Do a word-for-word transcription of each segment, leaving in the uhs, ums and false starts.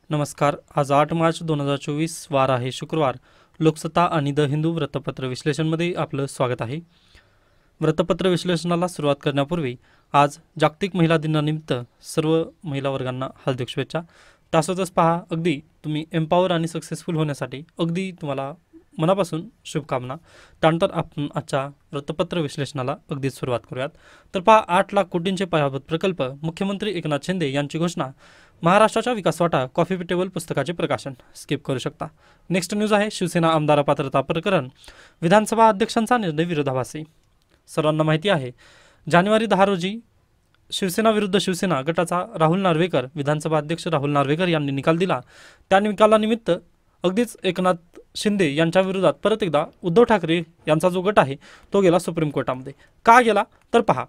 नमस्कार. आज आठ मार्च दोन हजार चोवीस वार आहे शुक्रवार. लोकसत्ता आणि द हिंदू वृत्तपत्र विश्लेषणमध्ये आपलं स्वागत आहे. वृत्तपत्र विश्लेषणाला सुरुवात करण्यापूर्वी आज जागतिक महिला दिनानिमित्त सर्व महिला वर्गांना हार्दिक शुभेच्छा. त्यासोबतच पहा, अगदी तुम्ही एम्पॉवर आणि सक्सेसफुल होण्यासाठी अगदी तुम्हाला मनापासून शुभकामना. त्यानंतर आपण आजच्या वृत्तपत्र विश्लेषणाला अगदीच सुरुवात करूयात. तर पहा, आठ लाख कोटींचे पायाभूत प्रकल्प, मुख्यमंत्री एकनाथ शिंदे यांची घोषणा, महाराष्ट्राच्या विकासवाटा, कॉफी टेबल पुस्तकाचे प्रकाशन. स्किप करू शकता. नेक्स्ट न्यूज आहे शिवसेना आमदार पात्रता प्रकरण, विधानसभा अध्यक्षांचा निर्णय विरोधाभासी. सर्वांना माहिती आहे, जानेवारी दहा रोजी शिवसेना विरुद्ध शिवसेना गटाचा राहुल नार्वेकर, विधानसभा अध्यक्ष राहुल नार्वेकर यांनी निकाल दिला. त्या निकालानिमित्त अगदीच एकनाथ शिंदे यांच्या विरोधात परत एकदा उद्धव ठाकरे यांचा जो गट आहे तो गेला सुप्रीम कोर्टामध्ये. का गेला तर पहा,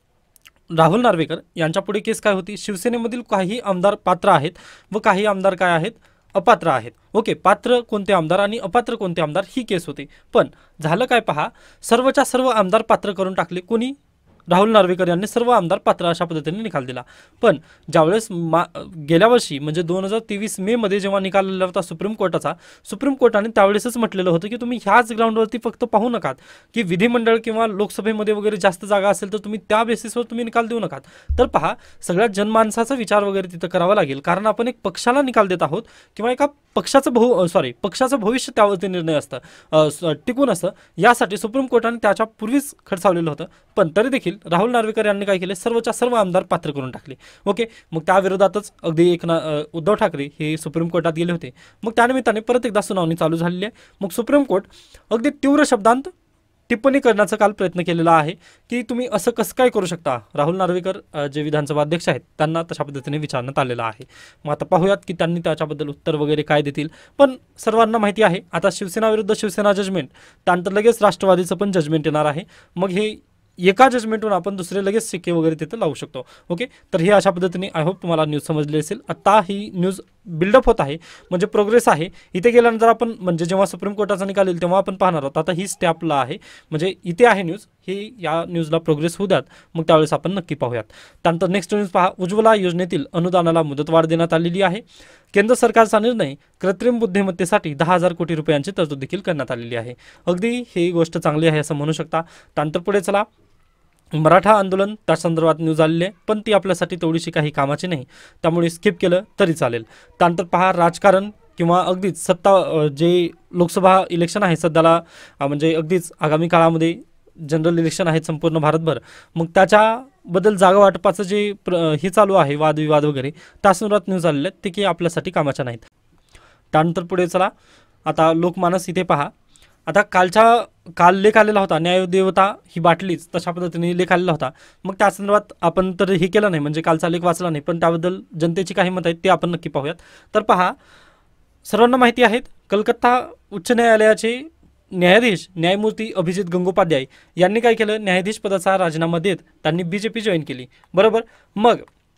राहुल नार्वेकर यांच्या पुढे केस काय होती, शिवसेनेमधील काही आमदार पात्र आहेत व काही आमदार काय आहेत, अपात्र आहेत. ओके, पात्र कोणते आमदार आणि अपात्र कोणते आमदार ही केस होती. पण झालं काय पहा, सर्वच्या सर्व आमदार पात्र करून टाकले. कोणी? राहुल नार्वेकर यांनी सर्व आमदार पात्र अशा पद्धतीने निकाल दिला. पण ज्यावेळेस मा गेल्या वर्षी म्हणजे दोन हजार तेवीस मे मध्ये जेव्हा निकाल आलेला होता सुप्रीम कोर्टाचा, सुप्रीम कोर्टाने त्यावेळेसच म्हटलेलं होतं की तुम्ही ह्याच ग्राउंडवरती फक्त पाहू नकात की विधिमंडळ किंवा लोकसभेमध्ये वगैरे जास्त जागा असेल तर तुम्ही त्या बेसिसवर तुम्ही निकाल देऊ नकात. तर पहा, सगळ्यात जनमानसाचा विचार वगैरे तिथं करावा लागेल, कारण आपण एक पक्षाला निकाल देत आहोत किंवा एका पक्षाचं बहु सॉरी पक्षाचं भविष्य त्यावरती निर्णय असतं, टिकून असतं. यासाठी सुप्रीम कोर्टाने त्याच्या पूर्वीच खडसावलेलं होतं. पण तरी देखील राहुल नार्वेकर यांनी काय केले, सर्वच्या सर्व आमदार पात्र करून टाकले. ओके, मग त्या विरोधातच अगदी एक ना उद्धव ठाकरे हे सुप्रीम कोर्टात गेले होते. मग त्यानिमित्ताने परत एकदा सुनावणी चालू झालेली आहे. मग सुप्रीम कोर्ट अगदी तीव्र शब्दांत टिप्पणी करण्याचा काल प्रयत्न केलेला आहे की तुम्ही असं कसं काय करू शकता. राहुल नार्वेकर जे विधानसभा अध्यक्ष आहेत त्यांना तशा पद्धतीने विचारण्यात आलेलं आहे. मग आता पाहूयात की त्यांनी त्याच्याबद्दल उत्तर वगैरे काय देतील. पण सर्वांना माहिती आहे, आता शिवसेना विरुद्ध शिवसेना जजमेंट, त्यानंतर लगेच राष्ट्रवादीचं पण जजमेंट येणार आहे. मग हे एका जजमेंटवरून आपण दुसरे लगेच शिक्के वगैरे तिथे लावू शकतो. ओके, तर हे अशा पद्धतीने आय होप तुम्हाला न्यूज समजली असेल. आता ही न्यूज बिल्डअप होत आहे, म्हणजे प्रोग्रेस आहे. इथे गेल्यानंतर आपण म्हणजे जेव्हा सुप्रीम कोर्टाचा निकाल येईल तेव्हा आपण पाहणार आहोत. आता ही स्टॅपला आहे, म्हणजे इथे आहे न्यूज, ही या न्यूजला प्रोग्रेस होऊ द्यात, मग त्यावेळेस आपण नक्की पाहूयात. त्यानंतर नेक्स्ट न्यूज पहा, उज्ज्वला योजनेतील अनुदानाला मुदतवाढ देण्यात आलेली आहे. केंद्र सरकारचा निर्णय, कृत्रिम बुद्धिमत्तेसाठी दहा हजार कोटी रुपयांची तरतूद देखील करण्यात आलेली आहे. अगदी ही गोष्ट चांगली आहे असं म्हणू शकता. त्यानंतर पुढे चला, मराठा आंदोलन, त्या संदर्भात न्यूज आलेली आहे, पण ती आपल्यासाठी तेवढीशी काही कामाची नाही, त्यामुळे स्किप केलं तरी चालेल. त्यानंतर पहा, राजकारण किंवा अगदीच सत्ता, जे लोकसभा इलेक्शन आहे सध्याला, म्हणजे अगदीच आगामी काळामध्ये जनरल इलेक्शन आहेत संपूर्ण भारतभर. मग त्याच्याबद्दल जागा वाटपाचं जे प्र हे चालू आहे वादविवाद वगैरे, त्या संदर्भात न्यूज आलेल्या आहेत, ते की आपल्यासाठी कामाच्या नाहीत. त्यानंतर पुढे चला, आता लोकमानस इथे पहा. आता कालच्या काल लेख आलेला होता, न्यायदेवता ही बाटलीच, तशा पद्धतीने लेख आलेला होता. मग त्या संदर्भात आपण तर हे केलं नाही, म्हणजे कालचा लेख वाचला नाही, पण त्याबद्दल जनतेची काही मत आहेत ते आपण नक्की पाहूयात. तर पहा, सर्वांना माहिती आहेत, कलकत्ता उच्च न्यायालयाचे न्यायाधीश न्यायमूर्ती अभिजित गंगोपाध्याय यांनी काय केलं, न्यायाधीश पदाचा राजीनामा देत त्यांनी बी जे पी जॉईन केली. बरोबर, मग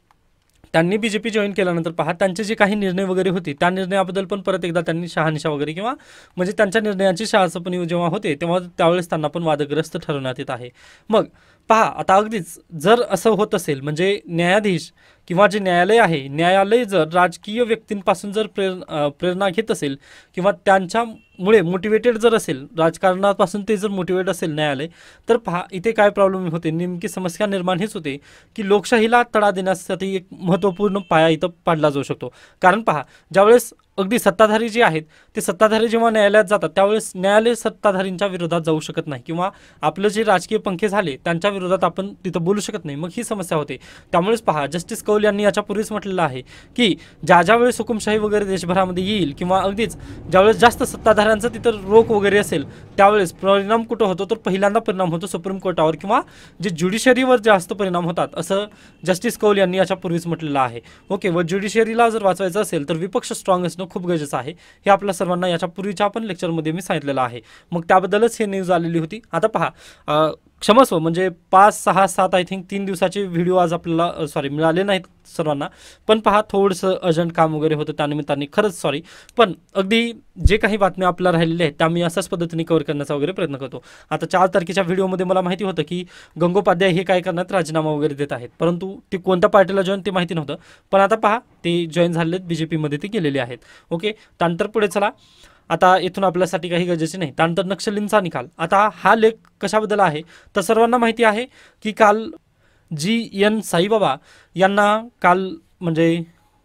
त्यांनी बी जे पी जॉईन केल्यानंतर पहा, त्यांचे जे काही निर्णय वगैरे होते त्या निर्णयाबद्दल पण परत एकदा त्यांनी शहानिशा वगैरे किंवा म्हणजे त्यांच्या निर्णयांची शहानिशा जेव्हा होते तेव्हा त्यावेळेस त्यांना पण वादग्रस्त ठरवण्यात येत आहे. मग पहा, आता अगदीच जर असं होत असेल, म्हणजे न्यायाधीश किंवा जे न्यायालय आहे, न्यायालय जर राजकीय व्यक्तींपासून जर प्रेरणा प्रेरणा घेत असेल किंवा त्यांच्यामुळे मोटिवेटेड जर असेल, राजकारणापासून ते जर मोटिवेट असेल न्यायालय, तर पहा इथे काय प्रॉब्लेम होते, नेमकी समस्या निर्माण हेच होते की लोकशाहीला तडा देण्यासाठी एक महत्त्वपूर्ण पाया इथं पाडला जाऊ शकतो. कारण पहा, ज्यावेळेस अगदी सत्ताधारी जे आहेत ते सत्ताधारी जेव्हा न्यायालयात जातात त्यावेळेस न्यायालय सत्ताधारींच्या विरोधात जाऊ शकत नाही किंवा आपलं जे राजकीय पंखे झाले त्यांच्या विरोधात आपण तिथं बोलू शकत नाही. मग ही समस्या होते. त्यामुळेच पहा, जस्टिस कौल यांनी याच्यापूर्वीच म्हटलेलं आहे की ज्या ज्या वेळेस हुकुमशाही वगैरे देशभरामध्ये येईल किंवा अगदीच ज्यावेळेस जास्त सत्ताधाऱ्यांचं तिथं रोख वगैरे असेल त्यावेळेस परिणाम कुठं होतो, तर पहिल्यांदा परिणाम होतो सुप्रीम कोर्टावर किंवा जे ज्युडिशरीवर जास्त परिणाम होतात, असं जस्टिस कौल यांनी याच्यापूर्वीच म्हटलेलं आहे. ओके, व ज्युडिशरीला जर वाचवायचं असेल तर विपक्ष स्ट्रॉंग असणं खूप गरजेचं आहे. हे आपल्या सर्वांना याच्या पूर्वीच्या पण लेक्चरमध्ये मी सांगितलेलं आहे. मग त्याबद्दलच हे न्यूज आलेली होती. आता पहा, क्षमस्व म्हणजे पाच सहा सात आय थिंक तीन दिवसाचे व्हिडिओ आज आपल्याला सॉरी मिळाले नाहीत सर्वांना, पण पहा थोडंसं अर्जंट काम वगैरे होतं त्यानिमित्ताने खरंच सॉरी, पण अगदी जे काही बातम्या आपल्याला राहिलेल्या आहेत त्या मी अशाच पद्धतीने कव्हर करण्याचा वगैरे प्रयत्न करतो. आता चार तारखेच्या व्हिडिओमध्ये मला माहिती होतं की गंगोपाध्याय हे काय करण्यात राजीनामा वगैरे देत आहेत, परंतु ते कोणत्या पार्टीला जॉईन ते माहिती नव्हतं, पण आता पहा ते जॉईन झालेत, बी जे पीमध्ये ते गेलेले आहेत. ओके, त्यानंतर पुढे चला. आता इथून आपल्यासाठी काही गरजेचे नाही. त्यानंतर नक्षलींचा निकाल. आता हा लेख कशाबद्दल आहे तर सर्वांना माहिती आहे की काल जी एन साईबाबा यांना काल म्हणजे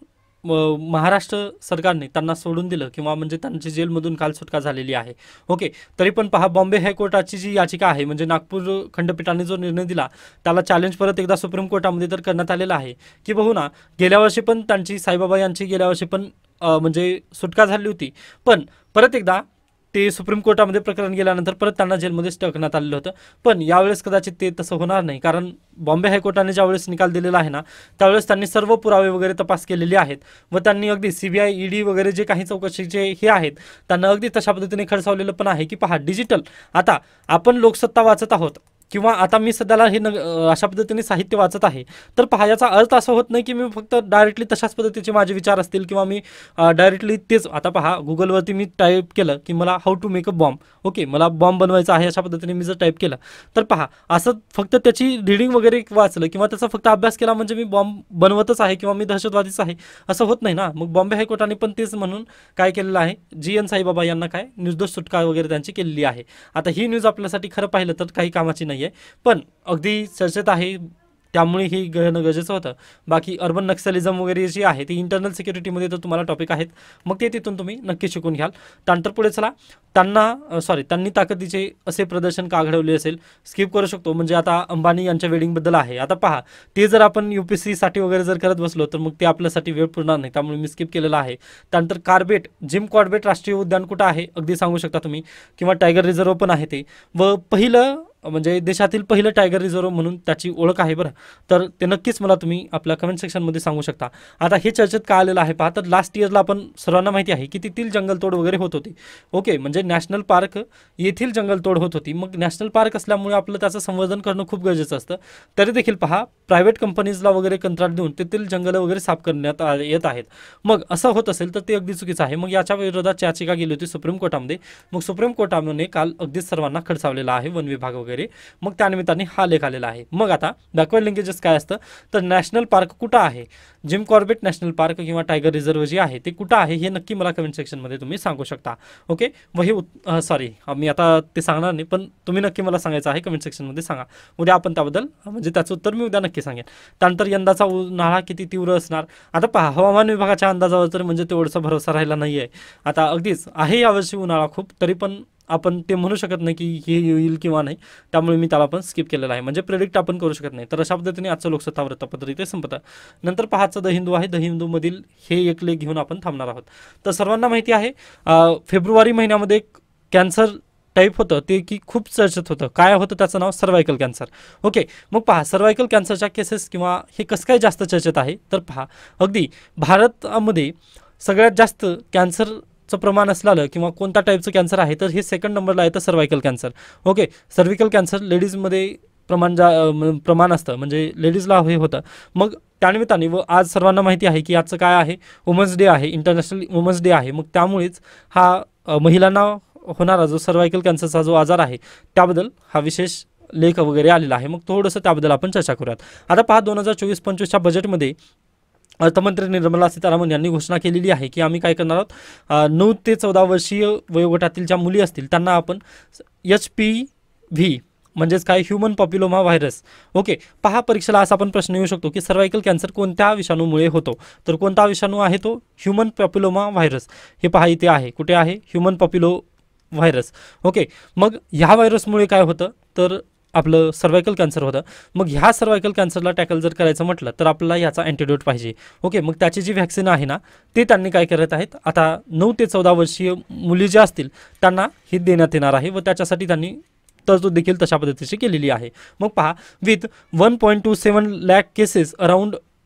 महाराष्ट्र सरकारने त्यांना सोडून दिलं किंवा म्हणजे त्यांची जेलमधून काल सुटका झालेली आहे. ओके, तरी पण पहा बॉम्बे हायकोर्टाची जी याचिका आहे म्हणजे नागपूर खंडपीठाने जो निर्णय दिला त्याला चॅलेंज परत एकदा सुप्रीम कोर्टामध्ये तर करण्यात आलेलं आहे की बघू ना, गेल्या वर्षी पण त्यांची साईबाबा यांची गेल्या वर्षी पण म्हणजे सुटका झाली होती, पण परत एकदा ते सुप्रीम कोर्टामध्ये प्रकरण गेल्यानंतर परत त्यांना जेलमध्येच टाकण्यात आलेलं होतं. पण यावेळेस कदाचित ते तसं होणार नाही, कारण बॉम्बे हायकोर्टाने ज्यावेळेस निकाल दिलेला आहे ना त्यावेळेस त्यांनी सर्व पुरावे वगैरे तपास केलेले आहेत व त्यांनी अगदी सी बी आय ईडी वगैरे जे काही चौकशीचे हे आहेत त्यांना अगदी तशा पद्धतीने खडसावलेलं पण आहे की पहा डिजिटल आता आपण लोकसत्ता वाचत आहोत किंवा आता मी सध्याला हे न अशा पद्धतीने साहित्य वाचत आहे, तर पहा याचा अर्थ असं होत नाही की मी फक्त डायरेक्टली तशाच पद्धतीचे माझे विचार असतील किंवा मी डायरेक्टली तेच. आता पहा गुगलवरती मी टाईप केलं की मला how to make a bomb, okay मला बॉम्ब बनवायचा आहे अशा पद्धतीने मी जर टाईप केलं तर पहा असं फक्त त्याची रिडिंग वगैरे वाचलं किंवा त्याचा फक्त अभ्यास केला म्हणजे मी बॉम्ब बनवतच आहे किंवा मी दहशतवादीच आहे असं होत नाही ना. मग बॉम्बे हायकोर्टाने पण तेच म्हणून काय केलेलं आहे, जी एन साईबाबा यांना काय निर्दोष सुटका वगैरे त्यांची केलेली आहे. आता ही न्यूज आपल्यासाठी खरं पाहिलं तर काही कामाची नाही, पण अगदी चर्चेत आहे त्यामुळे हे घेणं गरजेचं होतं. बाकी अर्बन नक्सलिझम वगैरे जी आहे ती इंटरनल सिक्युरिटीमध्ये तर तुम्हाला टॉपिक आहेत, मग ते तिथून तुम्ही नक्की शिकून घ्याल. त्यानंतर पुढे चला. त्यांना सॉरी त्यांनी ताकदीचे असे प्रदर्शन का घडवले असेल, स्किप करू शकतो. म्हणजे आता अंबानी यांच्या वेडिंगबद्दल आहे. आता पहा ते जर आपण यू पी एस सीसाठी वगैरे जर करत बसलो तर मग ते आपल्यासाठी वेळ पुरणार नाही, त्यामुळे मी स्किप केलेलं आहे. त्यानंतर कार्बेट जिम कॉर्बेट राष्ट्रीय उद्यान कुठं आहे अगदी सांगू शकता तुम्ही, किंवा टायगर रिझर्व पण आहे ते, व पहिलं म्हणजे देशातील पहिलं टायगर रिझर्व म्हणून त्याची ओळख आहे बरं, तर ते नक्कीच मला तुम्ही आपल्या कमेंट सेक्शनमध्ये सांगू शकता. आता हे चर्चेत का आलेलं आहे पहा, तर लास्ट इयरला आपण सर्वांना माहिती आहे की तिथील जंगलतोड वगैरे होत होती. ओके, म्हणजे नॅशनल पार्क येथील जंगलतोड होत होती. मग नॅशनल पार्क असल्यामुळे आपलं त्याचं संवर्धन करणं खूप गरजेचं असतं. तरी देखील पहा प्रायव्हेट कंपनीजला वगैरे कंत्राट देऊन तेथील जंगलं वगैरे साफ करण्यात येत आहेत. मग असं होत असेल तर ते अगदी चुकीचं आहे. मग याच्या विरोधात याचिका गेली होती सुप्रीम कोर्टामध्ये. मग सुप्रीम कोर्टाने काल अगदीच सर्वांना खडसावलेला आहे, वन विभाग वगैरे, मग त्यानिमित्ताने हा लेख आलेला आहे. मग आता बॅकवर्ड लिंकेजेस काय असतं तर नॅशनल पार्क कुठं आहे, जिम कॉर्बेट नॅशनल पार्क किंवा टायगर रिझर्व जे आहे ते कुठं आहे हे नक्की मला कमेंट सेक्शनमध्ये तुम्ही सांगू शकता. ओके, वही सॉरी मी आता ते सांगणार नाही, पण तुम्ही नक्की मला सांगायचं आहे, कमेंट सेक्शनमध्ये सांगा. उद्या आपण त्याबद्दल म्हणजे त्याचं उत्तर मी उद्या नक्की सांगेन. त्यानंतर यंदाचा उन्हाळा किती तीव्र असणार. आता पहा हवामान विभागाच्या अंदाजावर तर म्हणजे तेवढासा भरोसा राहिला नाही आहे. आता अगदीच आहे यावर्षी उन्हाळा खूप, तरी पण आपण ते म्हणू शकत नाही की हे येईल किंवा नाही, त्यामुळे मी त्याला पण स्किप केलेलं आहे. म्हणजे प्रेडिक्ट आपण करू शकत नाही. तर अशा पद्धतीने आजचं लोकसत्ता वृत्तपत्र इथे संपतं. नंतर पहाचं द हिंदू आहे, द हिंदूमधील हे एक लेख घेऊन आपण थांबणार आहोत. तर सर्वांना माहिती आहे फेब्रुवारी महिन्यामध्ये कॅन्सर टाईप होतं ते की खूप चर्चेत होतं. काय होतं त्याचं नाव सर्वायकल कॅन्सर. ओके, मग पहा सर्वायकल कॅन्सरच्या केसेस किंवा हे कसं काय जास्त चर्चेत आहे तर पहा अगदी भारतामध्ये सगळ्यात जास्त कॅन्सर प्रमाण असलेलं किंवा कोणत्या टाईपचं कॅन्सर आहे तर हे सेकंड नंबरला आहे तर cervical cancer. Okay, cervical cancer लेडीजमध्ये प्रमाण जा प्रमाण असतं म्हणजे लेडीजला हे होतं. मग त्यानिमित्ताने व आज सर्वांना माहिती आहे की आजचं काय आहे, वुमन्स डे आहे, इंटरनॅशनल वुमन्स डे आहे. मग त्यामुळेच हा महिलांना होणारा जो सर्वायकल कॅन्सरचा जो आजार आहे त्याबद्दल हा विशेष लेख वगैरे आलेला आहे. मग थोडंसं त्याबद्दल आपण चर्चा करूयात. आता पहा दोन हजार चोवीस पंचवीसच्या बजेटमध्ये अर्थमंत्री निर्मला सीतारामन यांनी घोषणा केलेली आहे की आम्ही काय करणार आहोत, नऊ ते चौदा वर्षीय वयोगटातील ज्या मुली असतील त्यांना आपण एच पी व्ही म्हणजेच काय ह्युमन पॉप्युलोमा व्हायरस. ओके, पहा परीक्षेला असा पण प्रश्न येऊ शकतो की सर्वायकल कॅन्सर कोणत्या विषाणूमुळे होतो, तर कोणता विषाणू आहे तो ह्युमन पॉप्युलोमा व्हायरस. हे पहा इथे आहे, कुठे आहे, ह्युमन पॉप्युलो व्हायरस. ओके, मग ह्या व्हायरसमुळे काय होतं तर आपलं सर्वायकल कॅन्सर होतं. मग ह्या सर्वायकल कॅन्सरला टॅकल जर करायचं म्हटलं तर आपल्याला याचा अँटीडोट पाहिजे. ओके, मग त्याची जी व्हॅक्सिन आहे ना ते त्यांनी काय करत आहेत, आता नऊ ते चौदा वर्षीय मुली ज्या असतील त्यांना ही देण्यात येणार आहे व त्याच्यासाठी त्यांनी तरतूद देखील तशा पद्धतीची केलेली आहे. मग पहा with one point two seven lakh cases around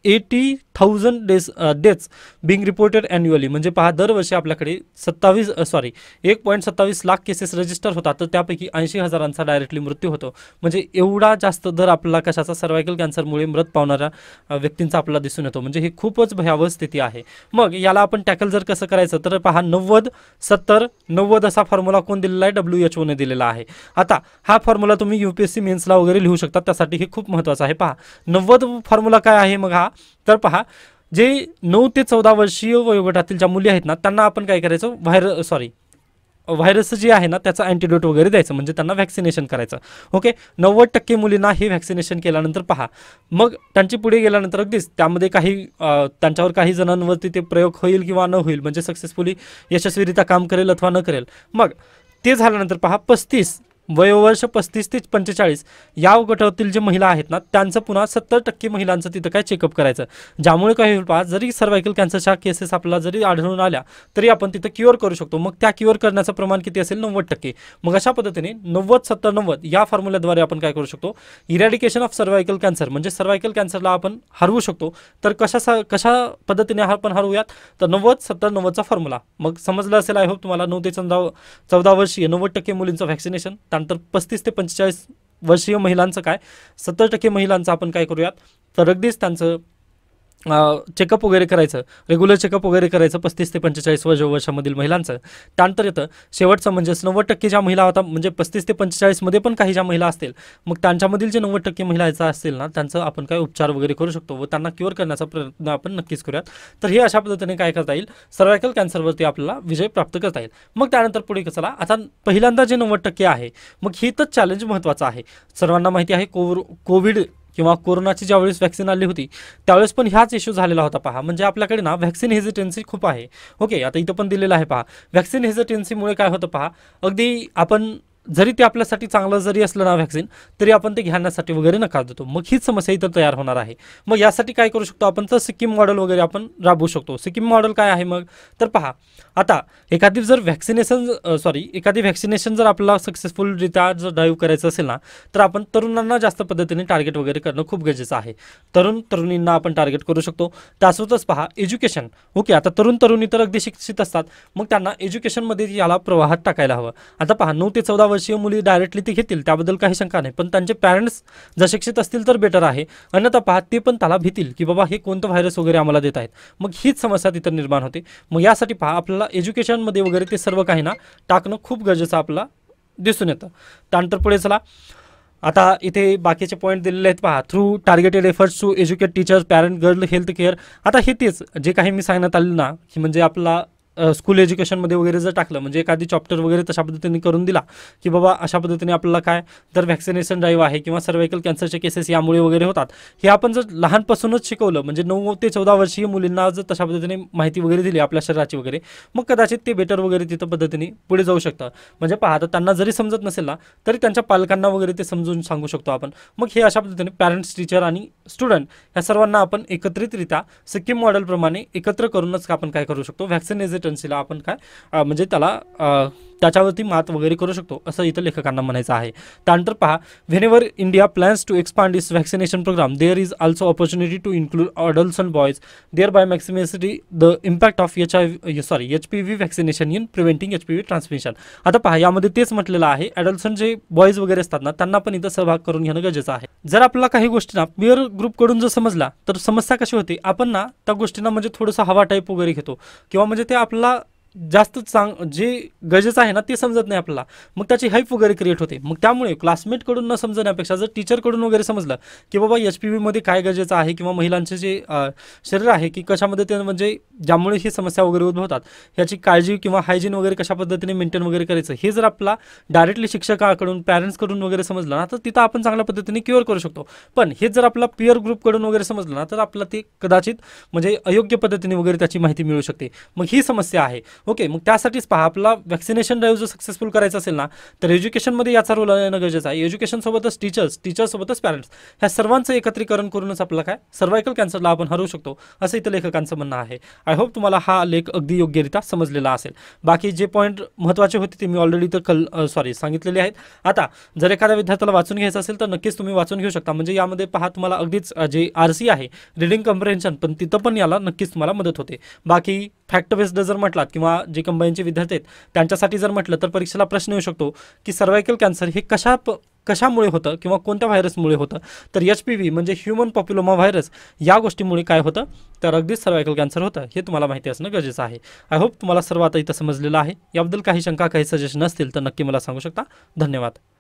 eighty thousand days deaths being reported annually, म्हणजे पहा दरवर्षी आपल्याकडे सत्तावीस सॉरी एक पॉईंट सत्तावीस लाख केसेस रजिस्टर होतात, तर त्यापैकी ऐंशी हजारांचा डायरेक्टली मृत्यू होतो. म्हणजे एवढा जास्त दर आपला कशाचा सर्वायकल कॅन्सरमुळे मृत पावणाऱ्या अ, व्यक्तींचा आपल्याला दिसून येतो. म्हणजे ही खूपच भयावह स्थिती आहे. मग याला आपण टॅकल जर कसं करायचं, तर पहा नव्वद सत्तर नव्वद असा फॉर्म्युला कोण दिलेला आहे, डब्ल्यू एच ओने दिलेला आहे. आता हा फॉर्म्युला तुम्ही यूपीएससी मेन्सला वगैरे लिहू शकता, त्यासाठी हे खूप महत्त्वाचं आहे. पहा नव्वद फॉर्म्युला काय आहे मग हा, तर पहा जे नऊ ते चौदा वर्षीय वयोगटातील ज्या मुली आहेत ना, त्यांना आपण काय करायचं, व्हायरस सॉरी व्हायरस जे आहे ना त्याचा अँटीडोट वगैरे द्यायचं, म्हणजे त्यांना व्हॅक्सिनेशन करायचं. ओके, नव्वद टक्के मुलींना हे व्हॅक्सिनेशन केल्यानंतर पहा मग त्यांची पुढे गेल्यानंतर अगदीच त्यामध्ये काही अ, त्यांच्यावर काही जणांवरती ते प्रयोग होईल किंवा न होईल, म्हणजे सक्सेसफुली यशस्वीरित्या काम करेल अथवा न करेल. मग ते झाल्यानंतर पहा पस्तीस वयोवर्ष पस्तीस ते पंचेचाळीस या गटातील जे महिला आहेत ना, त्यांचं पुन्हा सत्तर टक्के महिलांचं तिथं काय चेकअप करायचं, ज्यामुळे काय होईल पहा, जरी सर्वायकल कॅन्सरच्या केसेस आपल्याला जरी आढळून आल्या तरी आपण तिथं क्युअर करू शकतो. मग त्या क्युअर करण्याचं प्रमाण किती असेल, नव्वद टक्के. मग अशा पद्धतीने नव्वद सत्तर नव्वद या फॉर्म्युल्याद्वारे आपण काय करू शकतो, इरॅडिकेशन ऑफ सर्वायकल कॅन्सर, म्हणजे सर्वायकल कॅन्सरला आपण हरवू शकतो. तर कशा कशा पद्धतीने आपण हरवूयात, तर नव्वद सत्तर नव्वदचा फॉर्म्युला. मग समजलं असेल आय होप तुम्हाला. नऊ ते चौदा चौदा वर्षीय नव्वद टक्के मुलींचं व्हॅक्सिनेशन, त्यानंतर पस्तीस ते पंचेचाळीस वर्षीय महिलांचं काय, सत्तर टक्के महिलांचं आपण काय करूयात, तर अगदीच त्यांचं चेकअप वगैरे करायचं, रेग्युलर चेकअप वगैरे करायचं पस्तीस ते पंचेचाळीस वर्ष वर्षामधील महिलांचं. त्यानंतर येतं शेवटचं म्हणजेच नव्वद टक्के ज्या महिला होता, म्हणजे पस्तीस ते पंचेचाळीसमध्ये पण काही ज्या महिला असतील, मग त्यांच्यामधील जे नव्वद टक्के महिला असतील ना, त्यांचं आपण काय उपचार वगैरे करू शकतो व त्यांना क्युअर करण्याचा प्रयत्न आपण नक्कीच करूयात. तर हे अशा पद्धतीने काय करता येईल, सर्वायकल कॅन्सरवरती आपल्याला विजय प्राप्त करता येईल. मग त्यानंतर पुढे चला, आता पहिल्यांदा जे नव्वद टक्के आहे, मग ही तर चॅलेंज महत्त्वाचं आहे. सर्वांना माहिती आहे कोव कोविड किंवा कोरोनाची ज्यावेळेस व्हॅक्सिन आली होती त्यावेळेस पण ह्याच इश्यू झालेला होता. पहा म्हणजे आपल्याकडे ना व्हॅक्सिन हेजिटेन्सी खूप आहे. ओके, आता इथं पण दिलेलं आहे पहा, व्हॅक्सिन हेजिटेन्सीमुळे काय होतं पहा, अगदी आपण जरी ते आपल्यासाठी चांगलं जरी असलं ना व्हॅक्सिन, तरी आपण ते घेण्यासाठी वगैरे नकार देतो. मग हीच समस्या इथं तयार होणार आहे. मग यासाठी काय करू शकतो आपण, तर सिक्कीम मॉडेल वगैरे आपण राबवू शकतो. सिक्कीम मॉडेल काय आहे मग, तर पहा आता एखादी जर व्हॅक्सिनेशन सॉरी एखादी व्हॅक्सिनेशन जर आपल्याला सक्सेसफुलरित्या जर ड्राईव्ह करायचं असेल ना, तर आपण तरुणांना जास्त पद्धतीने टार्गेट वगैरे करणं खूप गरजेचं आहे. तरुण तरुणींना आपण टार्गेट करू शकतो. त्यासोबतच पहा एज्युकेशन. ओके, आता तरुण तरुणी तर अगदी शिक्षित असतात, मग त्यांना एज्युकेशनमध्ये याला प्रवाहात टाकायला हवं. आता पहा नऊ ते चौदा वर्षीय मुली डायरेक्टली ते घेतील त्याबद्दल काही शंका नाही, पण त्यांचे पॅरेंट्स जर शिक्षित असतील तर बेटर आहे. अन्यथा पहा ते पण त्याला भीतील की बाबा हे कोणतं व्हायरस वगैरे आम्हाला देत आहेत. मग हीच समस्या तिथं निर्माण होते. मग यासाठी पहा आपल्याला एज्युकेशनमध्ये वगैरे ते सर्व काही ना टाकणं खूप गरजेचं आपल्याला दिसून येतं. त्यानंतर पुढे चला, आता इथे बाकीचे पॉईंट दिलेले आहेत पहा, through targeted efforts to educate teachers parent girl health care. आता हे तेच जे काही मी सांगण्यात आले ना, की म्हणजे आपला स्कूल एज्युकेशनमध्ये वगैरे जर टाकलं, म्हणजे एखादी चॅप्टर वगैरे तशा पद्धतीने करून दिला की बाबा अशा पद्धतीने आपल्याला काय तर व्हॅक्सिनेशन ड्राईव्ह आहे किंवा सर्वायकल कॅन्सरचे केसेस यामुळे वगैरे होतात, हे आपण जर लहानपासूनच शिकवलं, म्हणजे नऊ ते चौदा वर्षीय मुलींना जर तशा पद्धतीने माहिती वगैरे दिली आपल्या शरीराची वगैरे, मग कदाचित ते बेटर वगैरे तिथं पद्धतीने पुढे जाऊ शकतं. म्हणजे पहा तर त्यांना जरी समजत नसेल ना, तरी त्यांच्या पालकांना वगैरे ते समजून सांगू शकतो आपण. मग हे अशा पद्धतीने पॅरेंट्स, टीचर आणि स्टुडंट या सर्वांना आपण एकत्रितरित्या सिक्कीम मॉडेलप्रमाणे एकत्र करूनच आपण काय करू शकतो, व्हॅक्सिन हेजिटेन्सीला आपण काय म्हणजे त्याला त्याच्यावरती मात वगैरे करू शकतो, असं इथं लेखकांना म्हणायचं आहे. त्यानंतर पहा, whenever India plans to expand its vaccination programme there is also opportunity to include adults and boys thereby maximising the impact of H I sorry H P V vaccination in preventing H P V transmission. आता पहा यामध्ये तेच म्हटलेलं आहे, adults जे boys वगैरे असतात ना, त्यांना पण इथं सहभाग करून घेणं गरजेचं आहे. जर आपल्याला काही गोष्टी ना पिअर ग्रुपकडून जर समजला, तर समस्या कशी होते, आपण ना त्या गोष्टींना म्हणजे थोडंसं हवा टाईप वगैरे घेतो, किंवा म्हणजे ते आपला जास्त चांग जे गरजेचं आहे ना ते समजत नाही आपल्याला, मग त्याची हाईप वगैरे क्रिएट होते. मग त्यामुळे क्लासमेटकडून न समजण्यापेक्षा जर टीचरकडून वगैरे समजलं की बाबा एच पी व्हीमध्ये काय गरजेचं आहे, किंवा महिलांचे जे शरीर आहे की कशामध्ये ते म्हणजे ज्यामुळे ही समस्या वगैरे उद्भवतात ह्याची काळजी किंवा हायजीन वगैरे कशा पद्धतीने मेंटेन वगैरे करायचं, हे जर आपला डायरेक्टली शिक्षकाकडून पॅरेंट्सकडून वगैरे समजलं ना, तर तिथं आपण चांगल्या पद्धतीने क्युअर करू शकतो. पण हे जर आपला पिअर ग्रुपकडून वगैरे समजलं ना, तर आपल्याला ते कदाचित म्हणजे अयोग्य पद्धतीने वगैरे त्याची माहिती मिळू शकते. मग ही समस्या आहे. ओके, मग त्यासाठीच पहा, आपला वॅक्सिनेशन ड्राईव्ह जर सक्सेसफुल करायचं असेल ना, तर एज्युकेशनमध्ये याचा रोल येणं गरजेचं आहे. एज्युकेशनसोबतच टीचर्स, टीचर्ससोबतच पॅरेंट्स, ह्या सर्वांचं एकत्रीकरण करूनच आपलं काय सर्वायकल कॅन्सरला आपण हरवू शकतो, असं इथं लेखकांचं म्हणणं आहे. आय होप तुम्हाला हा लेख अगदी योग्यरित्या समजलेला असेल. बाकी जे पॉईंट महत्त्वाचे होते ते मी ऑलरेडी तर कल सॉरी सांगितलेले आहेत. आता जर एखाद्या विद्यार्थ्याला वाचून घ्यायचं असेल तर नक्कीच तुम्ही वाचून घेऊ शकता. म्हणजे यामध्ये पहा, तुम्हाला अगदीच जे आर सी आहे, रिडिंग कम्प्रेन्शन, पण तिथं पण याला नक्कीच तुम्हाला मदत होते. बाकी फॅक्ट बेस्ड जर म्हटलात किंवा जे कंबाईनचे विद्यार्थी आहेत त्यांच्यासाठी जर म्हटलं तर परीक्षेला प्रश्न येऊ शकतो की सर्वायकल कॅन्सर हे कशा कशामुळे होतं किंवा कोणत्या व्हायरसमुळे होतं. तर एच पी व्ही म्हणजे ह्युमन पॉप्युलोमा व्हायरस, या गोष्टीमुळे काय होतं तर अगदीच सर्वायकल कॅन्सर होतं, हे तुम्हाला माहिती असणं गरजेचं आहे. आय होप तुम्हाला सर्व आता इथं समजलेलं आहे. याबद्दल काही शंका, काही सजेशन असतील तर नक्की मला सांगू शकता. धन्यवाद.